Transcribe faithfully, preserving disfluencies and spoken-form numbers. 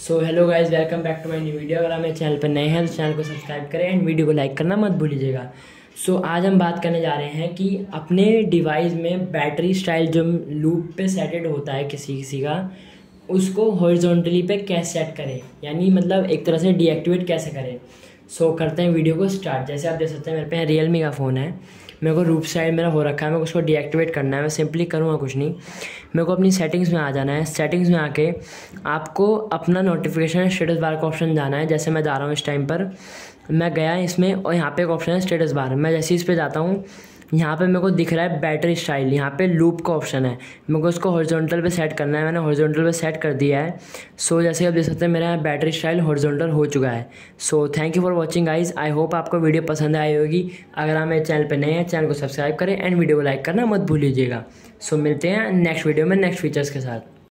So hello guys, welcome back to my new video. अगर आप मेरे चैनल पर नए हैं तो चैनल को सब्सक्राइब करें एंड वीडियो को लाइक करना मत भूलिएगा। सो so, आज हम बात करने जा रहे हैं कि अपने डिवाइस में बैटरी स्टाइल जो लूप पे सेटेड होता है किसी किसी का, उसको हॉरिजॉन्टली पे कैसे सेट करें, यानी मतलब एक तरह से डीएक्टिवेट कैसे करें। सो so, करते हैं वीडियो को स्टार्ट। जैसे आप देख सकते हैं मेरे पे रियलमी का फ़ोन है, मेरे को रूप साइड मेरा हो रखा है, मेरे को उसको डीएक्टिवेट करना है। मैं सिंपली करूँगा कुछ नहीं, मेरे को अपनी सेटिंग्स में आ जाना है। सेटिंग्स में आके आपको अपना नोटिफिकेशन स्टेटस बार का ऑप्शन जाना है। जैसे मैं जा रहा हूँ इस टाइम पर, मैं गया इसमें और यहाँ पे एक ऑप्शन है स्टेटस बार। मैं जैसे इस पे जाता हूँ, यहाँ पे मेरे को दिख रहा है बैटरी स्टाइल, यहाँ पे लूप का ऑप्शन है, मेरे को उसको हॉरिजॉन्टल पे सेट करना है। मैंने हॉरिजॉन्टल पे सेट कर दिया है। सो so, जैसे आप देख सकते हैं मेरा बैटरी स्टाइल हॉरिजॉन्टल हो चुका है। So thank you for watching guys. I hope आपको वीडियो पसंद आई होगी। अगर आप मेरे चैनल पर नए हैं, चैनल को सब्सक्राइब करें एंड वीडियो को लाइक करना मत भूलिएगा। सो so, मिलते हैं नेक्स्ट वीडियो में नेक्स्ट फीचर्स के साथ।